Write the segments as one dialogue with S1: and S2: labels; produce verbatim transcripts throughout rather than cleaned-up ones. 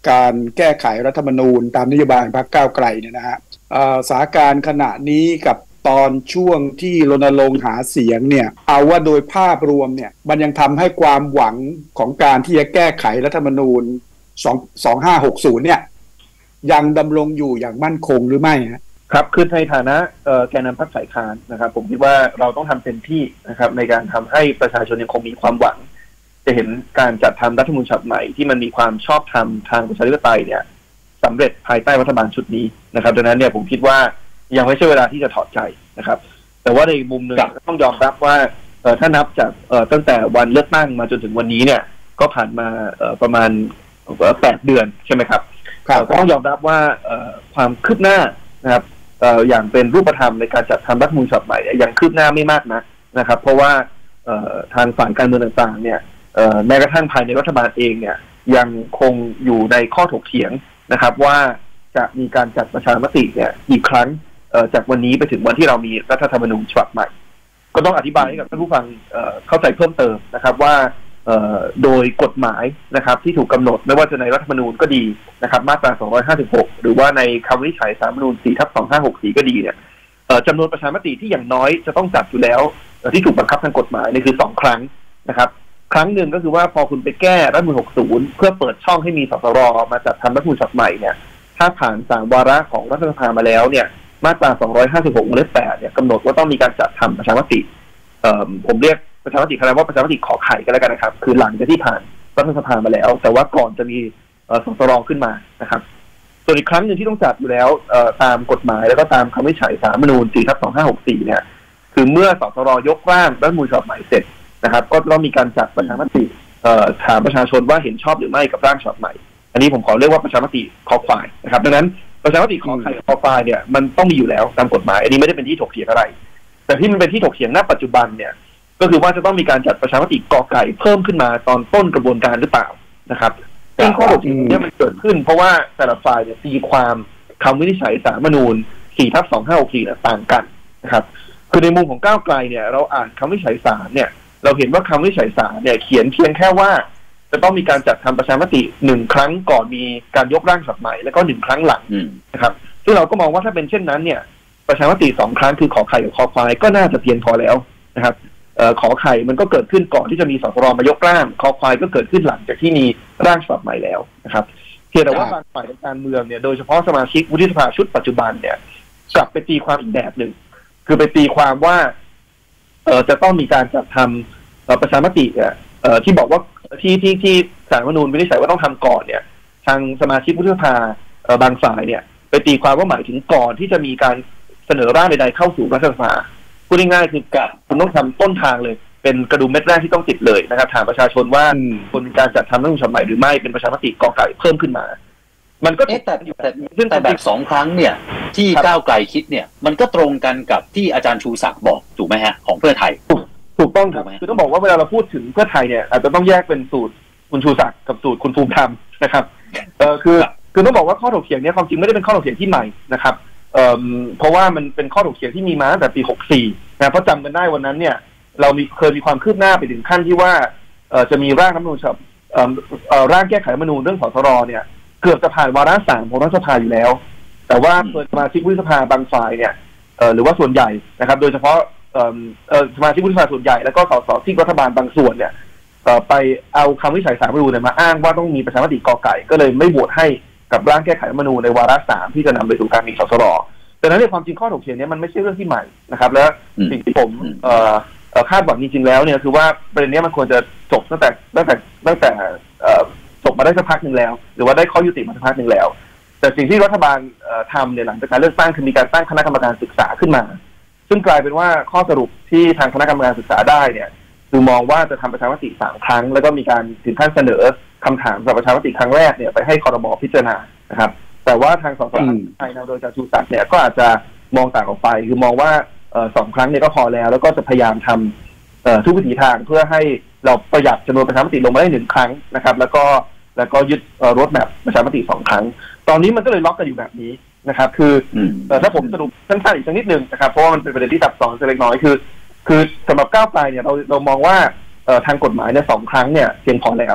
S1: การแก้ไขรัฐธรรมนูญตามนโยบายพรรคก้าวไกลเนี่ยนะฮะสถานการณ์ขณะนี้กับตอนช่วงที่รณรงค์หาเสียงเนี่ยเอาว่าโดยภาพรวมเนี่ยมันยังทำให้ความหวังของการที่จะแก้ไขรัฐธรรมนูญสองห้าหกศูนย์เนี่ยยังดำรงอยู่อย่างมั่นคงหรือไม่ฮะ
S2: ครับคือในฐานะแกนนำพรรคฝ่ายค้านนะครับผมคิดว่าเราต้องทำเต็มที่นะครับในการทำให้ประชาชนยังคงมีความหวังจะเห็นการจัดทำรัฐธรรมนูญฉบับใหม่ที่มันมีความชอบธรรมทางประชาธิปไตยเนี่ยสำเร็จภายใต้รัฐบาลชุดนี้นะครับดังนั้นเนี่ยผมคิดว่ายังไม่ใช่เวลาที่จะถอดใจนะครับแต่ว่าในมุมหนึ่งต้องยอมรับว่าถ้านับจากตั้งแต่วันเลือกตั้งมาจนถึงวันนี้เนี่ยก็ผ่านมาประมาณแปดเดือนใช่ไหมครับก็ต้องยอมรับว่าความคืบหน้านะครับอย่างเป็นรูปธรรมในการจัดทำรัฐธรรมนูญฉบับใหม่ยังคืบหน้าไม่มากนะนะครับเพราะว่าทางฝ่ายการเมืองต่างๆเนี่ยแม้กระทั่งภายในรัฐบาลเองเนี่ยยังคงอยู่ในข้อถกเถียงนะครับว่าจะมีการจัดประชามติเนี่ยอีกครั้งจากวันนี้ไปถึงวันที่เรามีรัฐธรรมนูญฉบับใหม่ก็ต้องอธิบายให้กับท่านผู้ฟังเข้าใจเพิ่มเติมนะครับว่าโดยกฎหมายนะครับที่ถูกกำหนดไม่ว่าจะในรัฐธรรมนูญก็ดีนะครับมาตราสองร้อยห้าสิบหกหรือว่าในคำวินิจฉัยสาลรฐธรรมนูญ สี่ทับสองห้าหกสี่ ก็ดีเนี่ยจำนวนประชามติที่อย่างน้อยจะต้องจัดอยู่แล้วที่ถูกบังคับทางกฎหมายนี่คือสองครั้งนะครับครั้งหนึ่งก็คือว่าพอคุณไปแก้รัฐธรรมนูญหกสิบเพื่อเปิดช่องให้มีสสรมาจัดทำรัฐธรรมนูญฉบับใหม่เนี่ยถ้าผ่านสามวาระของรัฐสภามาแล้วเนี่ยมาตราสองร้อยห้าสิบหกวงเล็บแปดเนี่ยกำหนดว่าต้องมีการจัดทำประชามติผมเรียกประชามติคณะว่าประชามติขอไข่กันแล้วกันนะครับคือหลังจากที่ผ่านรัฐสภามาแล้วแต่ว่าก่อนจะมีสสรขึ้นมานะครับส่วนอีกครั้งหนึ่งที่ต้องจัดอยู่แล้วตามกฎหมายแล้วก็ตามคำวินิจฉัยสาลรฐธรรมนูญ สี่ทับสองห้าหกสี่ เนี่ยคือเมื่อสสรยกร่างรัฐธรรมนูญฉบับใหม่เสร็จนะครับก็ต้องมีการจัดประชามติถามประชาชนว่าเห็นชอบหรือไม่กับร่างฉบับใหม่อันนี้ผมขอเรียกว่าประชามติคอควายนะครับดังนั้นประชามติขอไข่คอควายเนี่ยมันต้องมีอยู่แล้วตามกฎหมายอันนี้ไม่ได้เป็นที่ถกเถียงอะไรแต่ที่มันเป็นที่ถกเถียงณปัจจุบันเนี่ยก็คือว่าจะต้องมีการจัดประชามติกอไก่เพิ่มขึ้นมาตอนต้นกระบวนการหรือเปล่านะครับซึ่งข้อถกเถียงนี้มันเกิดขึ้นเพราะว่าแต่ละฝ่ายเนี่ยตีความคำวินิจฉัยสาลรฐธรรมนูญ สี่ทับสองห้าหกสี่ เนี่ยต่างกันนะครับคือในมุมของก้าวไกลเนี่ยเราอ่านคำวินิจฉัยศาลเนี่ยเราเห็นว่าคำวินิจฉัยศาลเนี่ยเขียนเพียงแค่ว่าจะต้องมีการจัดทำประชามติหนึ่งครั้งก่อนมีการยกร่างฉบับใหม่แล้วก็หนึ่งครั้งหลังนะครับซึ่งเราก็มองว่าถ้าเป็นเช่นนั้นเนี่ยประชามติสองครั้งคือขอไข่กับคอควายก็น่าจะเพียงพอแล้วนะครับขอไข่มันก็เกิดขึ้นก่อนที่จะมีสสรมายกร่างคอควายก็เกิดขึ้นหลังจากที่มีร่างฉบับใหม่แล้วนะครับเพียงแต่ว่าบางฝ่ายการเมืองเนี่ยโดยเฉพาะสมาชิกวุฒิสภาชุดปัจจุบันเนี่ยกลับไปตีความอีกแบบหนึ่งคือไปตีความว่าเอ่อจะต้องมีการจัดทำประชามติเนี่ยเอ่อที่บอกว่าที่ที่ที่ศาลรัฐธรรมนูญวินิจฉัยว่าต้องทำก่อนเนี่ยทางสมาชิกวุฒิสภาบางฝ่ายเนี่ยไปตีความว่าหมายถึงก่อนที่จะมีการเสนอร่างใดๆเข้าสู่รัฐสภาพูดง่ายๆคือการคุณต้องทำต้นทางเลยเป็นกระดุมเม็ดแรกที่ต้องติดเลยนะครับถามประชาชนว่าควรมีการจัดทำรัฐธรรมนูญฉบับใหม่หรือไม่เป็นประชามติกอไก่เพิ่มขึ้นมามันก็
S3: แต่แต่ซึ่งแต่แบบสองครั้งเนี่ยที่ก้าวไกลคิดเนี่ยมันก็ตรงกันกับที่อาจารย์ชูศักดิ์บอกถูกไหมฮะของเพื่อไทย
S2: ถูกต้องครับคือต้องบอกว่าเวลาเราพูดถึงเพื่อไทยเนี่ยอาจจะต้องแยกเป็นสูตรคุณชูศักดิ์กับสูตรคุณภูมิธรรมนะครับเออคือคือต้องบอกว่าข้อถกเถียงนี้ความจริงไม่ได้เป็นข้อถกเถียงที่ใหม่นะครับเอ่อเพราะว่ามันเป็นข้อถกเถียงที่มีมาตั้งแต่ปีหกสี่นะเพราะจำกันได้วันนั้นเนี่ยเรามีเคยมีความคืบหน้าไปถึงขั้นที่ว่าเอ่อจะมีร่างรัฐธรรมนูญฉบับเอ่อเอ่อร่างแก้ไขรัฐธรรมนูญเรื่องสสรเนี่ยเกือบจะผ่านวาระสามของรัฐสภาอยู่แล้วแต่ว่าเปิดสมาชิกวุฒิสภาบางฝ่ายเนี่ยเอ่อหรือว่าส่วนใหญ่นะครับโดยเฉพาะเอ่อเอ่อสมาชิกวุฒิสภาส่วนใหญ่แล้วก็สสที่รัฐบาลบางส่วนเนี่ยเอ่อไปเอาคำวินิจฉัยศาลรัฐธรรมนูญเนี่ยมาอ้างว่าต้องมีประชามติกอไก่ก็เลยไม่โหวตให้กับร่างแก้ไขรัฐธรรมนูญในวาระสามที่จะนำไปสู่การมีสสรแต่นั้นในความจริงข้อถกเถียงนี้มันไม่ใช่เรื่องที่ใหม่นะครับและสิ่งที่ผมเอ่อคาดหวังจริงๆแล้วเนี่ยคือว่าประเด็นนี้มันควรจะจบตั้งแต่ตั้งแต่ตั้งแต่จบมาได้สักพักหนึ่งแล้วหรือว่าได้ข้อยุติมาสักพักหนึ่งแล้วแต่สิ่งที่รัฐบาลทำเนี่ยหลังจากการเลือกตั้งคือมีการตั้งคณะกรรมการศึกษาขึ้นมาซึ่งกลายเป็นว่าข้อสรุปที่ทางคณะกรรมการศึกษาได้เนี่ยคือมองว่าจะทำประชามติสามครั้งแล้วก็มีการถึงขั้นเสนอคำถามสำหรับประชามติครั้งแรกเนี่ยไปให้ครม.พิจารณานะครับแต่ว่าทางสสไทยนำโดยอาจารย์ชูศักดิ์เนี่ยก็อาจจะมองต่างออกไปคือมองว่าสองครั้งเนี่ยก็พอแล้วแล้วก็จะพยายามทำทุกวิถีทางเพื่อให้เราประหยัดจำนวนประชามติลงมาได้หนึ่งครั้งนะครับแล้วก็แล้วก็ยึดรถแมพประชามติสองครั้งตอนนี้มันก็เลยล็อกกันอยู่แบบนี้นะครับคือถ้าผมสรุปสั้นๆอีกสักนิดนึงนะครับเพราะว่ามันเป็นประเด็นที่ซับซ้อนเล็กน้อยคือคือสำหรับก้าวไกลเนี่ยเราเรามองว่าทางกฎหมายเนี่ยสองครั้งเนี่ยเพียงพอแล้ว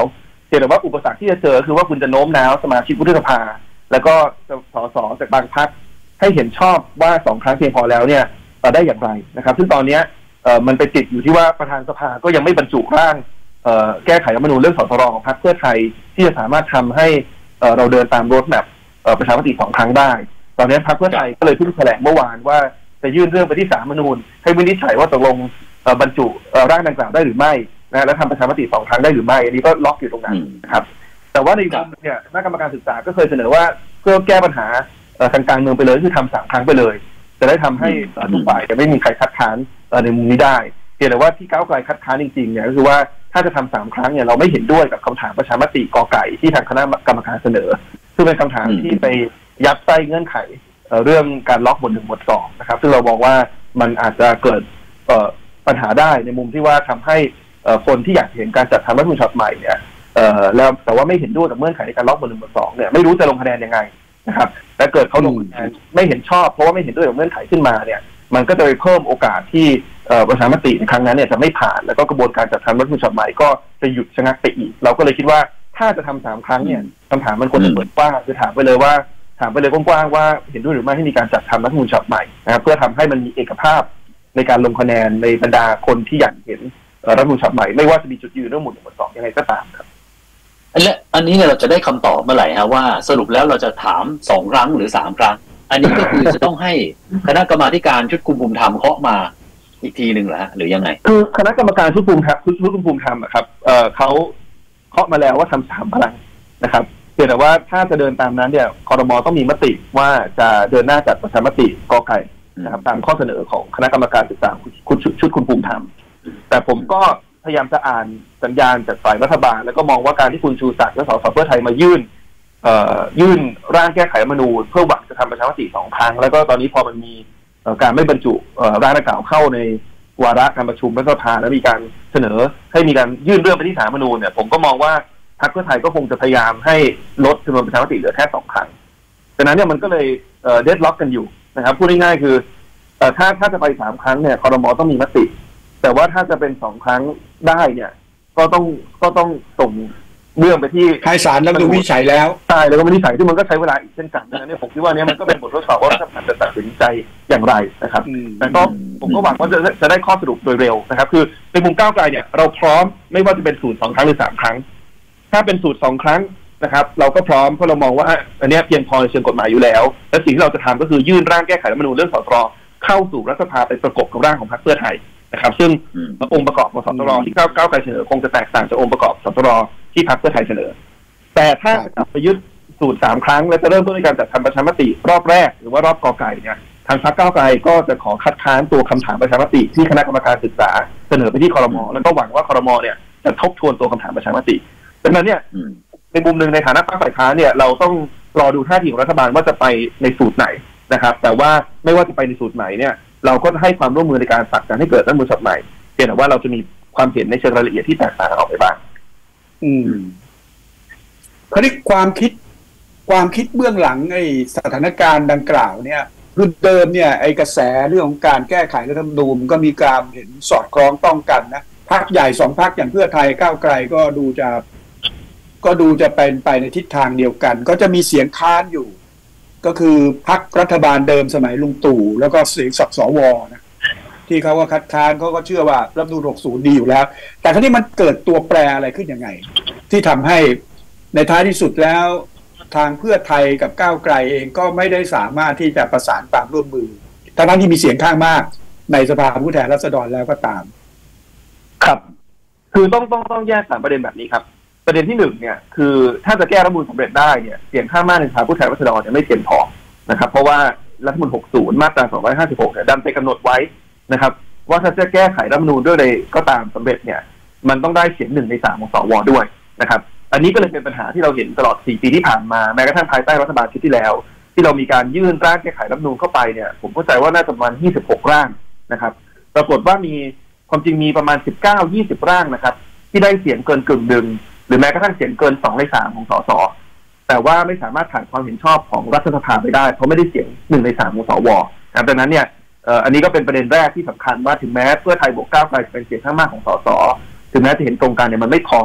S2: เพียงแต่ว่าอุปสรรคที่จะเจอคือว่าคุณจะโน้มน้าวสมาชิกวุฒิสภาแล้วก็สสจากบางพรรคให้เห็นชอบว่าสองครั้งเพียงพอแล้วเนี่ยได้อย่างไรนะครับซึ่งตอนนี้มันไปติดอยู่ที่ว่าประธานสภาก็ยังไม่บรรจุร่างแก้ไขรัฐธรรมนูญเรื่องสสรของพรรคเพื่อไทยที่จะสามารถทำให้เราเดินตามโรดแมพประชามติสองครั้งได้ตอนนี้พรรคเพื่อไทยก็เลยเพิ่งแถลงเมื่อวานว่าจะยื่นเรื่องไปที่ศาลรัฐธรรมนูญให้วินิจฉัยว่าตกลงบรรจุร่างดังกล่าวได้หรือไม่นะและทำประชามติสองครั้งได้หรือไม่อันนี้ก็ล็อกอยู่ตรงนั้นนะครับแต่ว่าในมุมเนี่ยคณะกรรมการศึกษาก็เคยเสนอว่าเพื่อแก้ปัญหาทางการเมืองไปเลยคือทำสามครั้งไปเลยจะได้ทำให้ทุกฝ่ายจะไม่มีใครคัดค้านในมุมนี้ได้เพียงแต่ว่าที่ก้าวไกลคัดค้านจริงๆเนี่ยก็คือว่าถ้าจะทำสามครั้งเนี่ยเราไม่เห็นด้วยกับคำถามประชามติกอไก่ที่ทางคณะกรรมการเสนอซึ่งเป็นคำถามที่ไปยัดไส้เงื่อนไขเรื่องการล็อกหมวดหนึ่งหมวดสองนะครับซึ่งเราบอกว่ามันอาจจะเกิดปัญหาได้ในมุมที่ว่าทำให้คนที่อยากเห็นการจัดทำรัฐธรรมนูญฉบับใหม่เนี่ยแล้วแต่ว่าไม่เห็นด้วยกับเงื่อนไขในการล็อกหมวดหนึ่งหมวดสองเนี่ยไม่รู้จะลงคะแนนยังไงนะครับแต่เกิดเขาลงคะแนนไม่เห็นชอบเพราะว่าไม่เห็นด้วยกับเงื่อนไขขึ้นมาเนี่ยมันก็จะไปเพิ่มโอกาสที่ประชามติในครั้งนั้นเนี่ยจะไม่ผ่านแล้วก็กระบวนการจัดทำรัฐธรรมนูญฉบับใหม่ก็จะหยุดชะงักไปอีกเราก็เลยคิดว่าถ้าจะทำสามครั้งเนี่ยคำถามมันควรจะเปิดกว้างคือถามไปเลยว่าถามไปเลยกว้างๆว่าเห็นด้วยหรือไม่ให้มีการจัดทำรัฐธรรมนูญฉบับใหม่นะครับเพื่อทำให้มันมีเอกภาพในการลงคะแนนในบรรดาคนที่อยากเห็นรัฐธรรมนูญฉบับใหม่ไม่ว่าจะมีจุดยืนเรื่องหมวดหนึ่งหมวดสองยังไงก็ตามครับ
S3: และอันนี้เนี่ยเราจะได้คำตอบเมื่อไหร่ฮะว่าสรุปแล้วเราจะถามสองครั้งหรือสามครั้งอันนี้ก็คือจะต้องให้คณะกรรมาธิการชุดคุมภูมิธรรมเคาะมาอีกทีหนึ่งเหรอฮะหรือยังไง
S2: คือคณะกรรมการชุดคุมธรรมชุดคุมภูมิธรรมครับเอ่อเขาเคาะมาแล้วว่าทำสามครั้งนะครับเพียงแต่ว่าถ้าจะเดินตามนั้นเนี่ยครม.ต้องมีมติว่าจะเดินหน้าจัดประชามติกอไก่นะครับตามข้อเสนอของคณะกรรมการศึกษาชุดคุมภูมิธรรมแต่ผมก็พยายามจะอ่านสัญญาณจากฝ่ายรัฐบาลแล้วก็มองว่าการที่คุณชูศักดิ์และสสเพื่อไทยมายื่นยื่นร่างแก้ไขรัฐธรรมนูญเพื่อหวังจะทำประชามติสองครั้งแล้วก็ตอนนี้พอมันมีการไม่บรรจุร่างดังกล่าวเข้าในวาระการประชุมรัฐสภาและมีการเสนอให้มีการยื่นเรื่องไปที่ศาลรัฐธรรมนูญเนี่ยผมก็มองว่าพรรคเพื่อไทยก็คงจะพยายามให้ลดจำนวนประชามติเหลือแค่สองครั้งดังนั้นเนี่ยมันก็เลยเดดล็อกกันอยู่นะครับพูดง่ายๆคือถ้าถ้าจะไปสามครั้งเนี่ยครม.ต้องมีมติแต่ว่าถ้าจะเป็นสองครั้งได้เนี่ยก็ต้องก็ต้องส่งเรื่องไปที่
S1: ให้ศาลรัฐธรรมนูญวินิจฉัยแล้ว
S2: ใช่แล้วก็วินิจฉัยที่มันก็ใช้เวลาอีกเช่นกันดังนั้นเนี่ยผมคิดว่านี้มันก็เป็นบททดสอบว่ารัฐบาลจะตัดสินใจอย่างไรนะครับแต่ก็ผมก็หวังว่าจะจะได้ข้อสรุปโดยเร็วนะครับคือในมุมก้าวไกลเนี่ยเราพร้อมไม่ว่าจะเป็นสูตรสองครั้งหรือสามครั้งถ้าเป็นสูตรสองครั้งนะครับเราก็พร้อมเพราะเรามองว่าอันนี้เพียงพอในเชิงกฎหมายอยู่แล้วและสิ่งที่เราจะทำก็คือยื่นร่างแก้ไขรัฐธรรมนูญเรื่องสสรเข้าสู่รัฐสภาไปประกบกับร่างของพรรคเพื่อไทยนะครับซึ่งองค์ประกอบของสสรที่ก้าวไกลเสนอคงจะแตกต่างจากองค์ประกอบสสรที่พรรคเพื่อไทยเสนอแต่ถ้าจะกลับไปยึดสูตรสามครั้งและจะเริ่มต้นในการจัดทำประชามติรอบแรกหรือว่ารอบกอไก่เนี่ยทางพรรคก้าวไกลก็จะขอคัดค้านตัวคำถามประชามติที่คณะกรรมการศึกษาเสนอไปที่ครม.แล้วก็หวังว่าครม.เนี่ยจะทบทวนตัวคำถามประชามติดังนั้นเนี่ยในมุมหนึ่งในฐานะพรรคฝ่ายค้านเนี่ยเราต้องรอดูท่าทีของรัฐบาลว่าจะไปในสูตรไหนนะครับแต่ว่าไม่ว่าจะไปในสูตรไหนเนี่ยเราก็ให้ความร่วมมือในการผลักดันให้เกิดรัฐธรรมนูญฉบับใหม่เพียงแต่ว่าเราจะมีความเห็นในเชิงรายละเอียดที่แตกต่างออกไปบ้าง
S1: อืมคราวนี้ความคิดความคิดเบื้องหลังไอ้สถานการณ์ดังกล่าวเนี่ยคือเดิมเนี่ยไอ้กระแสเรื่องของการแก้ไขรัฐธรรมนูญก็มีการเห็นสอดคล้องต้องกันนะพรรคใหญ่สองพรรคอย่างเพื่อไทยก้าวไกลก็ดูจะก็ดูจะเป็นไปในทิศทางเดียวกันก็จะมีเสียงค้านอยู่ก็คือพรรครัฐบาลเดิมสมัยลุงตู่แล้วก็เสียงสสวนะที่เขาก็คัดค้านเขาก็เชื่อว่ารัฐธรรมนูญหกสิบดีอยู่แล้วแต่คราวนี้มันเกิดตัวแปรอะไรขึ้นยังไงที่ทำให้ในท้ายที่สุดแล้วทางเพื่อไทยกับก้าวไกลเองก็ไม่ได้สามารถที่จะประสานความร่วมมือทั้งที่มีเสียงข้างมากในสภาผู้แทนราษฎรแล้วก็ตาม
S2: ครับคือต้องต้องต้องแยกสามประเด็นแบบนี้ครับประเด็นที่หนึ่งเนี่ยคือถ้าจะแก้รัฐธรรมนูญสำเร็จได้เนี่ยเสียงข้างมากในสภาผู้แทนราษฎรเนี่ยไม่เพียงพอนะครับเพราะว่ารัฐธรรมนูญหกสิบมาตราสองร้อยห้าสิบหกเนี่ยดันไปกำหนดไว้นะครับว่าถ้าจะแก้ไขรัฐธรรมนูญด้วยใดก็ตามสำเร็จเนี่ยมันต้องได้เสียงหนึ่งในสามของสวด้วยนะครับอันนี้ก็เลยเป็นปัญหาที่เราเห็นตลอดสี่ปีที่ผ่านมาแม้กระทั่งภายใต้รัฐบาลชุดที่แล้วที่เรามีการยื่นร่างแก้ไขรัฐธรรมนูญเข้าไปเนี่ยผมเข้าใจว่าน่าจะประมาณยี่สิบหกร่างนะครับปรากฏว่ามีความจริงมีประมาณสิบเก้า ยี่สิบร่างนะครับที่ได้เสียงเกินกึ่งหนึ่งหรือแม้กระทั่งเสียงเกินสองในสามของสสแต่ว่าไม่สามารถผ่านความเห็นชอบของรัฐสภาไปได้เพราะไม่ได้เสียงหนึ่งในสามของสวครับดังนั้นเนี่ยอันนี้ก็เป็นประเด็นแรกที่สำคัญว่าถึงแม้เพื่อไทยบวกก้าวไกลจะเป็นเสียงข้างมากของสสถึงแม้จะเห็นตรงกันเนี่ยมันไม่พอ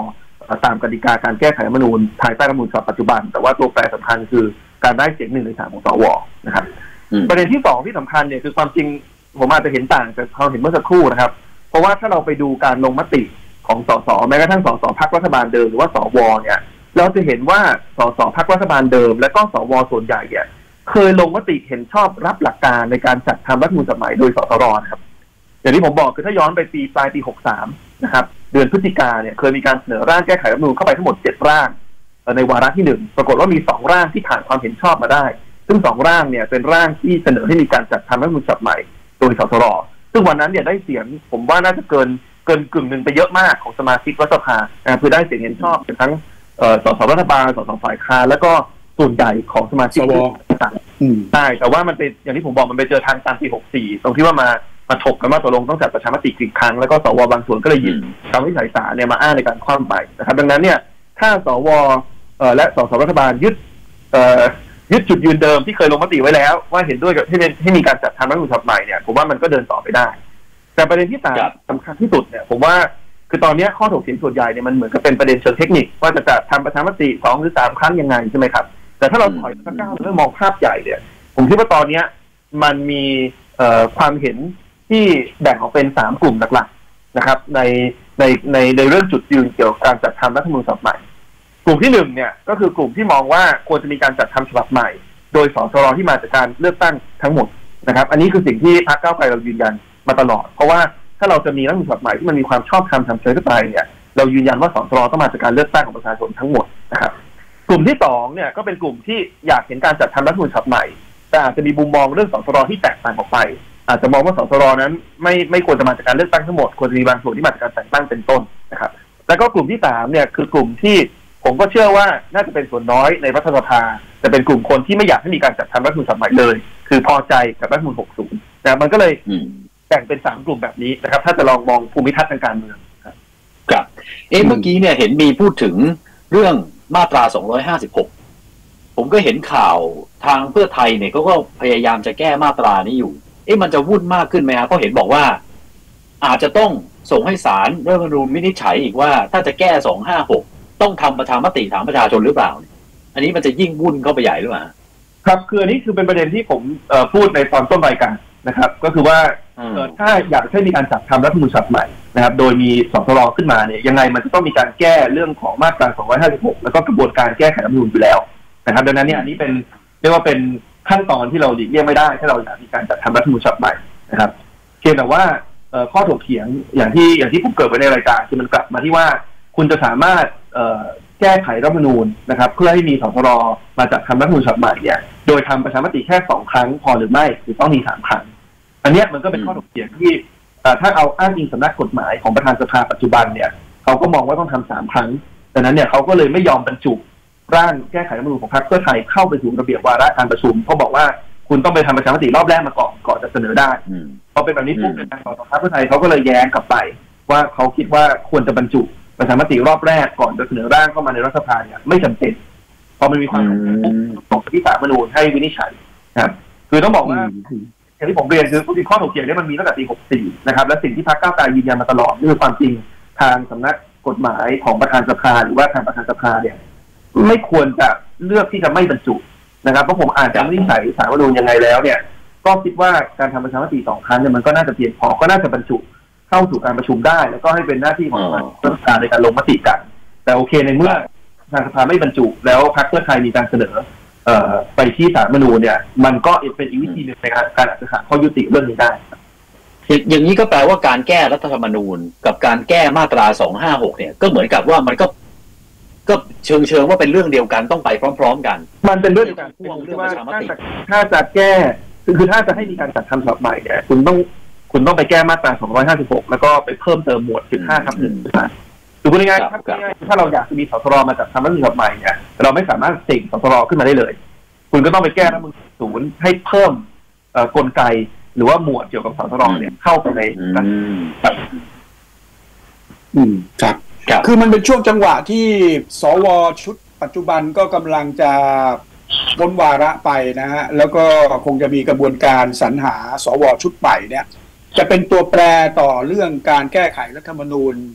S2: ตามกติกาการแก้ไขรัฐธรรมนูญภายใต้รัฐธรรมนูญฉบับปัจจุบันแต่ว่าตัวแปรสำคัญคือการได้เสียงหนึ่งในสามของสวนะครับประเด็นที่สองที่สำคัญเนี่ยคือความจริงผมอาจจะเห็นต่างจากเราเห็นเมื่อสักครู่นะครับเพราะว่าถ้าเราไปดูการลงมติของสสแม้กระทั่งสสพรรครัฐบาลเดิมหรือว่าสวเนี่ยเราจะเห็นว่าสสพรรครัฐบาลเดิมและก็สวส่วนใหญ่เนี่ยเคยลงมติเห็นชอบรับหลักการในการจัดทำรัฐธรรมนูญฉบับใหม่โดยสสรครับอย่างที่ผมบอกคือถ้าย้อนไปปีปลายปีหกสามนะครับเดือนพฤศจิกาเนี่ยเคยมีการเสนอร่างแก้ไขรัฐธรรมนูญเข้าไปทั้งหมดเจ็ดร่างในวาระที่หนึ่งปรากฏว่ามีสองร่างที่ผ่านความเห็นชอบมาได้ซึ่งสองร่างเนี่ยเป็นร่างที่เสนอให้มีการจัดทำรัฐธรรมนูญฉบับใหม่โดยสสรซึ่งวันนั้นเนี่ยได้เสียงผมว่าน่าจะเกินเกินกึ่งหนึ่งไปเยอะมากของสมาชิกรัฐสภาคือได้เสียงเห็นชอบเป็นทั้งสสรัฐบาลสสฝ่ายค้านแล้วก็ส่วนใหญ่ของสมาชิกต่างๆใช่แต่ว่ามันเป็นอย่างที่ผมบอกมันไปเจอทางตามปีหกสี่ตรงที่ว่ามามาถกกันว่าตกลงต้องจัดประชามติอีกครั้งแล้วก็สวบางส่วนก็เลยหยิบคำวินิจฉัยศาลเนี่ยมาอ้างในการคว่ำไปนะครับดังนั้นเนี่ยถ้าสวและสสรัฐบาลยึดยึดจุดยืนเดิมที่เคยลงมติไว้แล้วว่าเห็นด้วยกับให้ให้มีการจัดทำรัฐธรรมนูญฉบับใหม่เนี่ยผมว่ามันก็เดินต่อไปได้แต่ประเด็นที่สามสำคัญที่สุดเนี่ยผมว่าคือตอนนี้ข้อถกเถียงส่วนใหญ่เนี่ยมันเหมือนกับเป็นประเด็นเชิงเทคนิคว่าจะจัดทำประชามติสองหรือสามครั้งยังไงใช่ไหมครับแต่ถ้าเราถอยสักก้าวเรื่องมองภาพใหญ่เนี่ยผมคิดว่าตอนนี้มันมีความเห็นที่แบ่งออกเป็นสามกลุ่มหลักๆนะครับในในในในเรื่องจุดยืนเกี่ยวกับการจัดทำรัฐธรรมนูญฉบับใหม่กลุ่มที่หนึ่งเนี่ยก็คือกลุ่มที่มองว่าควรจะมีการจัดทำฉบับใหม่โดยสสรที่มาจากการเลือกตั้งทั้งหมดนะครับอันนี้คือสิ่งที่พรรคก้าวไกลเรายืนยันมาตลอดเพราะว่าถ้าเราจะมีรัฐธรรมนูญฉบับใหม่ที่มันมีความชอบธรรมทางประชาธิปไตยเนี่ยเรายืนยันว่าสสรต้องมาจากการเลือกตั้งของประชาชนทั้งหมดนะครับกลุ่มที่สองเนี่ยก็เป็นกลุ่มที่อยากเห็นการจัดทำรัฐธรรมนูญฉบับใหม่แต่อาจจะมีมุมมองเรื่องสสรที่แตกต่างออกไปอาจจะมองว่าสสรนั้นไม่ไม่ควรจะมาจากการเลือกตั้งทั้งหมดควรจะมีบางส่วนที่มาจากการแต่งตั้งเป็นต้นนะครับแล้วก็กลุ่มที่สามเนี่ยคือกลุ่มที่ผมก็เชื่อว่าน่าจะเป็นส่วนน้อยในรัฐสภาแต่เป็นกลุ่มคนที่ไม่อยากให้มีการจัดทำรัฐธรรมนูญฉบับใหม่เลยคือพอใจกับรัฐธรรมนูญหกสิบนะมันก็เลยแบ่งเป็นสามกลุ่มแบบนี้นะครับถ้าจะลองมองภูมิทัศน์ทางการเมืองครับ
S3: ครับเอ๊ะเมื่อกี้เนี่ยเห็นมีพูดถึงเรื่องมาตราสองร้อยห้าสิบหกผมก็เห็นข่าวทางเพื่อไทยเนี่ยเขาก็พยายามจะแก้มาตรานี้อยู่เอ๊ะมันจะวุ่นมากขึ้นไหมครับก็เห็นบอกว่าอาจจะต้องส่งให้ศาลรัฐธรรมนูญวินิจฉัยอีกว่าถ้าจะแก้สองห้าหกต้องทำประชามติถามประชาชนหรือเปล่าอันนี้มันจะยิ่งวุ่นเข้าไปใหญ่หรือเปล่า
S2: ครับคืออันนี้คือเป็นประเด็นที่ผมพูดในตอนต้นรายการนะครับก็คือว่าถ้าอยากให้มีการจัดทำรัฐธรรมนูญฉบับใหม่นะครับโดยมีสสรขึ้นมาเนี่ยยังไงมันจะต้องมีการแก้เรื่องของมาตราสองร้อยห้าสิบหกแล้วก็กระบวนการแก้ไขรัฐธรรมนูญอยู่แล้วนะครับดังนั้นเนี่ยอันนี้เป็นเรียกว่าเป็นขั้นตอนที่เราหลีกเลี่ยงไม่ได้ถ้าเราอยากมีการจัดทำรัฐธรรมนูญฉบับใหม่นะครับเพียงแต่ว่าข้อถกเถียงอย่างที่อย่างที่ผมเกิดไว้ในรายการคือมันกลับมาที่ว่าคุณจะสามารถแก้ไขรัฐธรรมนูญนะครับเพื่อให้มีสสรมาจัดทำรัฐธรรมนูญฉบับใหม่เนี่ยโดยทำประชามติแค่สองครั้งพอหรือไม่หรือต้องมีสามครั้งอันนี้มันก็เป็นข้อถกเถียงที่ถ้าเอาอ้างอิงสำนักกฎหมายของประธานสภาปัจจุบันเนี่ยเขาก็มองว่าต้องทำสามครั้งดังนั้นเนี่ยเขาก็เลยไม่ยอมบรรจุร่างแก้ไขรัฐธรรมนูญของพรรคเพื่อไทยเข้าไปสู่ระเบียบวาระการประชุมเขาบอกว่าคุณต้องไปทำประชามติรอบแรกมาก่อนก่อนจะเสนอได้พอเป็นแบบนี้ปุ๊บทางสสพรรคเพื่อไทยเขาก็เลยแย้งกลับไปว่าเขาคิดว่าควรจะบรรจุประชามติรอบแรกก่อนจะเสนอร่างเข้ามาในรัฐสภาเนี่ยไม่จำเป็นพอมันมีความตกที่ศาลรัฐธรรมนูญให้วินิจฉัยครับคือต้องบอกว่าอย่างที่ผมเรียนคือข้อถกเถียงนี้มันมีตั้งแต่ปีหกสี่นะครับและสิ่งที่พรรคก้าวไกลยืนยันมาตลอดคือความจริงทางสำนักกฎหมายของประธานสภาหรือว่าทางประธานสภาเนี่ยไม่ควรจะเลือกที่จะไม่บรรจุนะครับเพราะผมอ่านจากวินิจฉัยศาลรัฐธรรมนูญยังไงแล้วเนี่ยก็คิดว่าการทำประชามติสองครั้งเนี่ยมันก็น่าจะเพียงพอก็น่าจะบรรจุเข้าสู่การประชุมได้แล้วก็ให้เป็นหน้าที่ของสภาในการลงมติกันแต่โอเคในเมื่อทางสภาไม่บรรจุแล้วพรรคเพื่อไทยมีการเสนอเอ่อไปที่ศาลรัฐธรรมนูญเนี่ยมันก็เป็นอีกวิธีหนึ่งในการการอาจจะหาข้อยุติเรื่องนี้ได้
S3: อย่างนี้ก็แปลว่าการแก้รัฐธรรมนูญกับการแก้มาตราสองห้าหกเนี่ยก็เหมือนกับว่ามันก็ก็เชิงเชิงว่าเป็นเรื่องเดียวกันต้องไปพร้อมๆกัน
S2: มันเป็นเรื่องเดียวกันพ่วงเรื่องว่าถ้าจะถ้าจะแก้คือคือถ้าจะให้มีการจัดทำฉบับใหม่เนี่ยคุณต้องคุณต้องไปแก้มาตราสองร้อยห้าสิบหกแล้วก็ไปเพิ่มเติมหมวดสิบห้าทับหนึ่งคือพูดง่ายๆถ้าเราอยากจะมีสสรมาจัดทำรัฐธรรมนูญฉบับใหม่เนี่ยเราไม่สามารถเสกสสรขึ้นมาได้เลยคุณก็ต้องไปแก้รัฐธรรมนูญศูนย์ให้เพิ่มกลไกหรือว่าหมวดเกี่ยวกับสสรเนี่ยเข้าไปในครับ
S1: อืมครับคือมันเป็นช่วงจังหวะที่สวชุดปัจจุบันก็กำลังจะพ้นวาระไปนะฮะแล้วก็คงจะมีกระบวนการสรรหาสวชุดใหม่เนี่ยจะเป็นตัวแปรต่อเรื่องการแก้ไขรัฐธรรมนูญ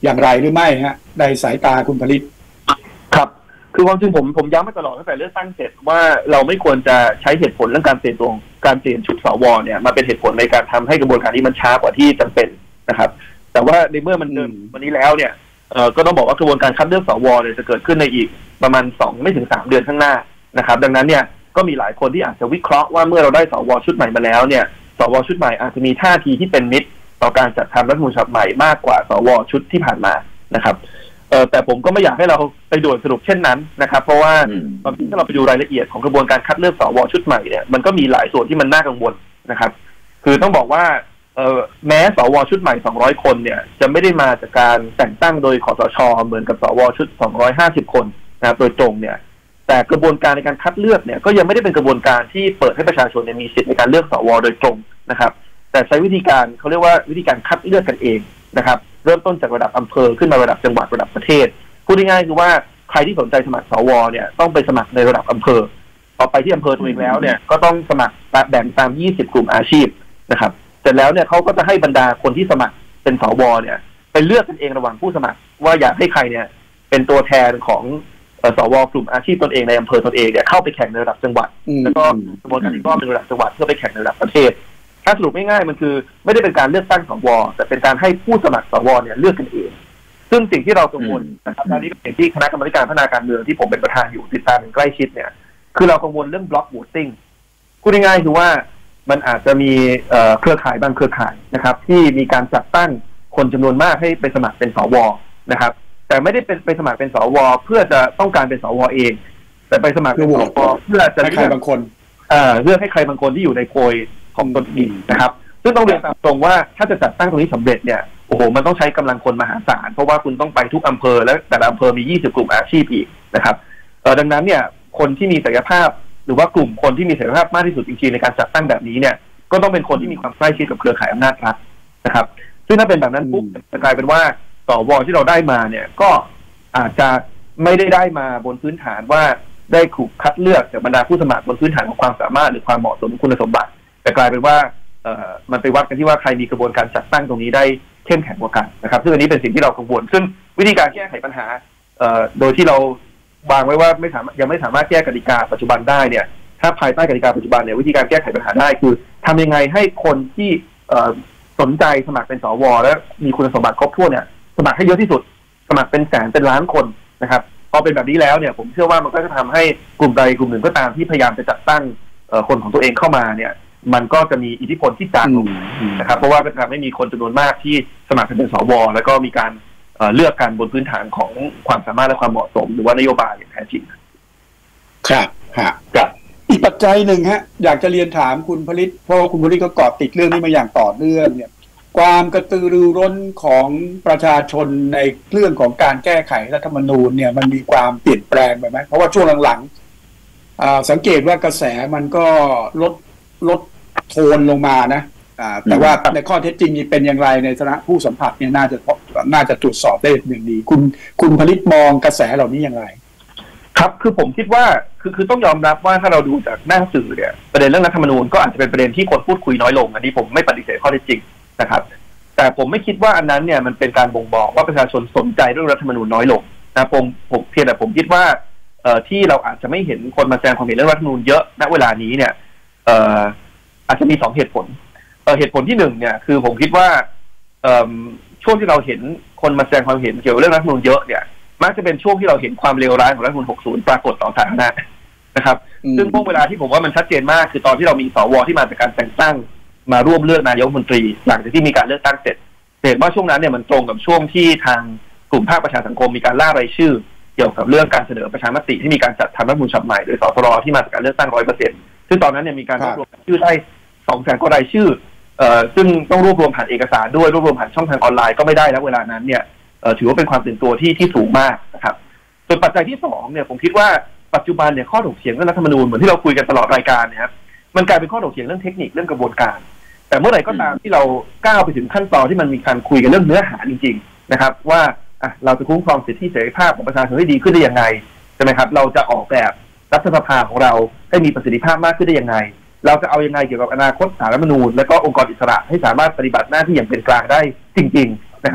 S1: อย่างไรหรือไม่ฮะในสายตาคุณผลิต
S2: ครับคือความจริงผมผมย้ำมาตลอดตั้งแต่เลือกตั้งเสร็จว่าเราไม่ควรจะใช้เหตุผลเรื่องการเปลี่ยนตัวการเปลี่ยนชุดสวเนี่ยมาเป็นเหตุผลในการทำให้กระบวนการนี้มันช้ากว่าที่จำเป็นนะครับแต่ว่าในเมื่อมันเดินวันนี้แล้วเนี่ยเอ่อก็ต้องบอกว่ากระบวนการคัดเลือกสวเนี่ยจะเกิดขึ้นในอีกประมาณสองไม่ถึงสามเดือนข้างหน้านะครับดังนั้นเนี่ยก็มีหลายคนที่อาจจะวิเคราะห์ว่าเมื่อเราได้สวชุดใหม่มาแล้วเนี่ยสวชุดใหม่อาจจะมีท่าทีที่เป็นมิตรต่อการจัดทำรัฐธรรมนูญฉบับใหม่มากกว่าสวชุดที่ผ่านมานะครับเออแต่ผมก็ไม่อยากให้เราไปด่วนสรุปเช่นนั้นนะครับเพราะว่าบางทีถ้าเราไปดูรายละเอียดของกระบวนการคัดเลือกสวชุดใหม่เนี่ยมันก็มีหลายส่วนที่มันน่ากังวลนะครับคือต้องบอกว่าเออแม้สวชุดใหม่สองร้อยคนเนี่ยจะไม่ได้มาจากการแต่งตั้งโดยคสช.เหมือนกับสวชุดสองร้อยห้าสิบคนนะครับโดยตรงเนี่ยแต่กระบวนการในการคัดเลือกเนี่ยก็ยังไม่ได้เป็นกระบวนการที่เปิดให้ประชาชนมีสิทธิในการเลือกสวโดยตรงนะครับแต่ใช้วิธีการเขาเรียกว่าวิธีการคัดเลือกกันเองนะครับเริ่มต้นจากระดับอำเภอขึ้นมาระดับจังหวัดระดับประเทศพูดง่ายๆคือว่าใครที่สนใจสมัครสวเนี่ยต้องไปสมัครในระดับอำเภอพอไปที่อำเภอตัวเองแล้วเนี่ยก็ต้องสมัครแบ่งตามยี่สิบกลุ่มอาชีพนะครับเสร็จแล้วเนี่ยเขาก็จะให้บรรดาคนที่สมัครเป็นสวเนี่ยไปเลือกกันเองระหว่างผู้สมัครว่าอยากให้ใครเนี่ยเป็นตัวแทนของสวกลุ่มอาชีพตนเองในอำเภอตนเองเนี่ยเข้าไปแข่งในระดับจังหวัดแล้วก็กระบวนการอีกรอบเป็นระดับจังหวัดเพื่อไปแข่งในระดับประเทศถ้าสรุปง่ายๆมันคือไม่ได้เป็นการเลือกตั้งสวแต่เป็นการให้ผู้สมัครสวเนี่ยเลือกกันเองซึ่งสิ่งที่เรากังวลนะครับตอนนี้ก็เป็นที่คณะกรรมการพัฒนาการเมืองที่ผมเป็นประธานอยู่ติดตามใกล้ชิดเนี่ยคือเรากังวลเรื่องบล็อกโหวตติ้งพูดง่ายๆคือว่ามันอาจจะมีเครือข่ายบางเครือข่ายนะครับที่มีการจัดตั้งคนจำนวนมากให้ไปสมัครเป็นสวนะครับแต่ไม่ได้เป็นไปสมัครเป็นสวเพื่อจะต้องการเป็นสวเองแต่ไปสมัครเป็นสวเพื่อจะ
S1: ให้ใครบางคน
S2: เลือกให้ใครบางคนที่อยู่ในโพยของตนเองนะครับซึ่งต้องเรียนตามตรงว่าถ้าจะจัดตั้งตรงนี้สำเร็จเนี่ยโอ้โหมันต้องใช้กำลังคนมหาศาลเพราะว่าคุณต้องไปทุกอำเภอและแต่ละอำเภอมียี่สิบกลุ่มอาชีพอีกนะครับดังนั้นเนี่ยคนที่มีศักยภาพหรือว่ากลุ่มคนที่มีศักยภาพมากที่สุดจริงๆในการจัดตั้งแบบนี้เนี่ยก็ต้องเป็นคนที่มีความใกล้ชิดกับเครือข่ายอำนาจรัฐนะครับซึ่งถ้าเป็นแบบนั้นปุ๊บจะกลายเป็นว่าสวที่เราได้มาเนี่ยก็อาจจะไม่ได้ได้มาบนพื้นฐานว่าได้ถูกคัดเลือกจากบรรดาผู้สมัครบนพื้นฐานของความสามารถหรือความเหมาะสมคุณสมบัติแต่กลายเป็นว่าเอ่อมันไปวัดกันที่ว่าใครมีกระบวนการจัดตั้งตรงนี้ได้เข้มแข็งกว่ากันนะครับซึ่งอันนี้เป็นสิ่งที่เรากังวลซึ่งวิธีการแก้ไขปัญหาเอ่อโดยที่เราวางไว้ว่าไม่สามารถยังไม่สามารถแก้กติกาปัจจุบันได้เนี่ยถ้าภายใต้กติกาปัจจุบันเนี่ยวิธีการแก้ไขปัญหาได้คือทำยังไงให้คนที่เอ่อสนใจสมัครเป็นสวและมีคุณสมบัติครบถ้วนเนี่ยสมัครให้เยอะที่สุดสมัครเป็นแสนเป็นล้านคนนะครับพอเป็นแบบนี้แล้วเนี่ยผมเชื่อว่ามันก็จะทำให้กลุ่มใดกลุ่มหนึ่งก็ตามที่พยายามจะจัดตั้งคนของตัวเองเข้ามาเนี่ยมันก็จะมีอิทธิพลที่จางลงนะครับเพราะว่าจะทำให้มีคนจำนวนมากที่สมัครเป็นสวแล้วก็มีการเลือกกันบนพื้นฐานของความสามารถและความเหมาะสมหรือว่านโยบายอย่างแท้จริง
S1: ครับครับอีกปัจจัยหนึ่งฮะอยากจะเรียนถามคุณผลิตเพราะคุณผลิตก็เกาะติดเรื่องนี้มาอย่างต่อเนื่องเนี่ยความกระตือรือร้นของประชาชนในเรื่องของการแก้ไขรัฐธรรมนูญเนี่ยมันมีความเปลี่ยนแปลงไปไหมเพราะว่าช่วงหลังๆสังเกตว่ากระแสมันก็ลดลดโทนลงมานะแต่ว่าในข้อเท็จจริงเป็นอย่างไรในฐานะผู้สัมผัสเนี่ยน่าจะน่าจะตรวจสอบได้อย่างดีคุณคุณผลิตมองกระแสเหล่านี้อย่างไร
S2: ครับคือผมคิดว่าคือคือต้องยอมรับว่าถ้าเราดูจากหน้าสื่อเนี่ยประเด็นเรื่องรัฐธรรมนูญก็อาจจะเป็นประเด็นที่คนพูดคุยน้อยลงอันนี้ผมไม่ปฏิเสธข้อเท็จจริงนะครับแต่ผมไม่คิดว่าอันนั้นเนี่ยมันเป็นการบ่งบอกว่าประชาชนสนใจเรื่องรัฐธรรมนูญน้อยลงนะผมผมเพียงแต่ผมคิดว่าเอ่อที่เราอาจจะไม่เห็นคนมาแสดงความเห็นเรื่องรัฐธรรมนูญเยอะณเวลานี้เนี่ยเอ่ออาจจะมีสองเหตุผลเอ่อเหตุผลที่หนึ่งเนี่ยคือผมคิดว่าเอ่อช่วงที่เราเห็นคนมาแสดงความเห็นเกี่ยวกับเรื่องรัฐธรรมนูญเยอะเนี่ยมักจะเป็นช่วงที่เราเห็นความเลวร้ายของรัฐธรรมนูญหกสิบปรากฏต่อสาธารณะนะครับซึ่งพวกเวลาที่ผมว่ามันชัดเจนมากคือตอนที่เรามีสวที่มาจากการแต่งตั้งมาร่วมเลือกนายกรัฐมนตรีหลังจากที่มีการเลือกตั้งเสร็จเห็นว่าช่วงนั้นเนี่ยมันตรงกับช่วงที่ทางกลุ่มภาคประชาสังคมมีการล่ารายชื่อเกี่ยวกับเรื่องการเสนอประชามติที่มีการจัดทำรัฐธรรมนูญฉบับใหม่โดยสสรที่มาจากการเลือกตั้งร้อยเปอร์เซ็นต์ซึ่งตอนนั้นเนี่ยมีการรวบรวมชื่อได้สองแสนกว่ารายชื่อเอ่อซึ่งต้องรวบรวมผ่านเอกสารด้วยรวบรวมผ่านช่องทางออนไลน์ก็ไม่ได้แล้วเวลานั้นเนี่ยเอ่อถือว่าเป็นความตื่นตัวที่ที่สูงมากนะครับส่วนปัจจัยที่สองเนี่ยผมคิดว่าปัจจุบันเนี่ยข้อถกเถียงเรื่องรัฐธรรมนูญเหมือนที่เราคุยกันตลอดรายการนะครับมันกลายเป็นข้อถกเถียงเรื่องเทคนิคเรื่องกระบวนการแต่เมื่อไหร่ก็ตามที่เราก้าวไปถึงขั้นตอนที่มันมีการคุยกันเรื่องเนื้อหาจริงๆนะครับว่าอ่ะเราจะคุ้มครองสิทธิเสรีภาพของประชาชนให้ดีขึ้นได้ยังไงใช่ไหมครับเราจะออกแบบรัฐสภาของเราให้มีประสิทธิภาพมากขึ้นได้ยังไงเราจะเอายังไงเกี่ยวกับอนาคตศาลรัฐธรรมนูญและก็องค์กรอิสระให้สามารถปฏิบัติหน้าที่อย่างเป็นกลางได้จริงๆนะครับพ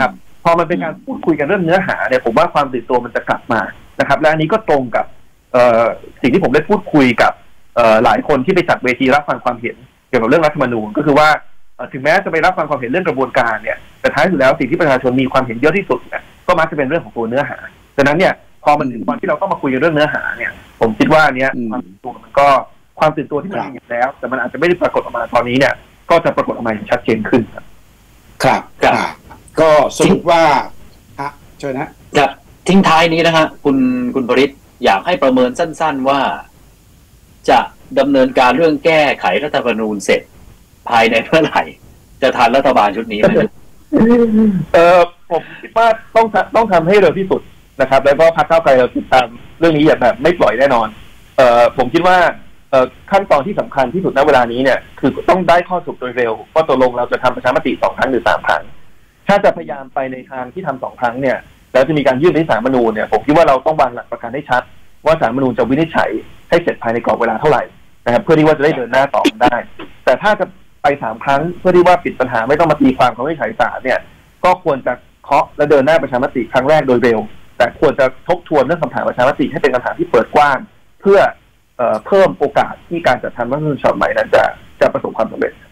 S2: พอมันเป็นการพูดคุยกันเรื่องเนื้อหาเนี่ยผมว่าความตื่นตัวมันจะกลับมานะครับและอันนี้ก็ตรงกับสิ่งที่ผมได้พูดคุยกับหลายคนที่ไปจัดเวทีรับฟังความเห็นเกี่ยวกับเรื่องรัฐธรรมนูญก็คือว่าถึงแม้จะไปรับฟังความเห็นเรื่องกระบวนการเนี่ยแต่ท้ายสุดแล้วสิ่งที่ประชาชนมีความเห็นเยอะที่สุดเนี่ยก็มักจะเป็นเรื่องของตัวเนื้อหาดังนั้นเนี่ยพอมันถึงวันที่เราต้องมาคุยกันเรื่องเนื้อหาเนี่ยผมคิดว่าเนี้ยความตื่นตัวมันก็ความตื่นตัวที่มันมีอยู่แล้วแต่มันอาจจะไม่ได้ปรากฏออกมาตอนนี้เนี่ยก็จะปรากฏออกมาอย่างชัดเจนขึ้นครับ
S1: ครับครับก็สรุปว่าฮะเชิญนะ
S3: ครับทิ้งท้ายนี้นะฮะคุณคุณปริศอยากให้ประเมินสั้นๆว่าจะดำเนินการเรื่องแก้ไขรัฐธรรมนูญเสร็จภายในเมื่อไหร่จะทันรัฐบาลชุดนี้ไหม
S2: เออผมคิดว่าต้องต้องทำให้เร็วที่สุดนะครับแล้วก็พรรคก้าวไกลเราติดตามเรื่องนี้อย่างแบบไม่ปล่อยแน่นอนเอ่อผมคิดว่าเอ่อขั้นตอนที่สำคัญที่สุดณเวลานี้เนี่ยคือต้องได้ข้อสรุปโดยเร็วว่าตกลงเราจะทำประชามติสองครั้งหรือสามครั้งถ้าจะพยายามไปในทางที่ทำสองครั้งเนี่ยแล้วจะมีการยื่นที่ศาลรัฐธรรมนูญเนี่ยผมคิดว่าเราต้องวางหลักประกันให้ชัดว่าศาลรัฐธรรมนูญจะวินิจฉัยให้เสร็จภายในกรอบเวลาเท่าไหร่นะครับเพื่อที่ว่าจะได้เดินหน้าต่อได้แต่ถ้าจะไปสามครั้งเพื่อที่ว่าปิดปัญหาไม่ต้องมาตีความคำวินิจฉัยศาลเนี่ยก็ควรจะเคาะและเดินหน้าประชามติครั้งแรกโดยเร็วแต่ควรจะทบทวนเรื่องคำถามประชามติให้เป็นคำถามที่เปิดกว้างเพื่อเอ่อเพิ่มโอกาสที่การจัดทำรัฐธรรมนูญฉบับใหม่นั้นจะจะประสบความสำเร็จ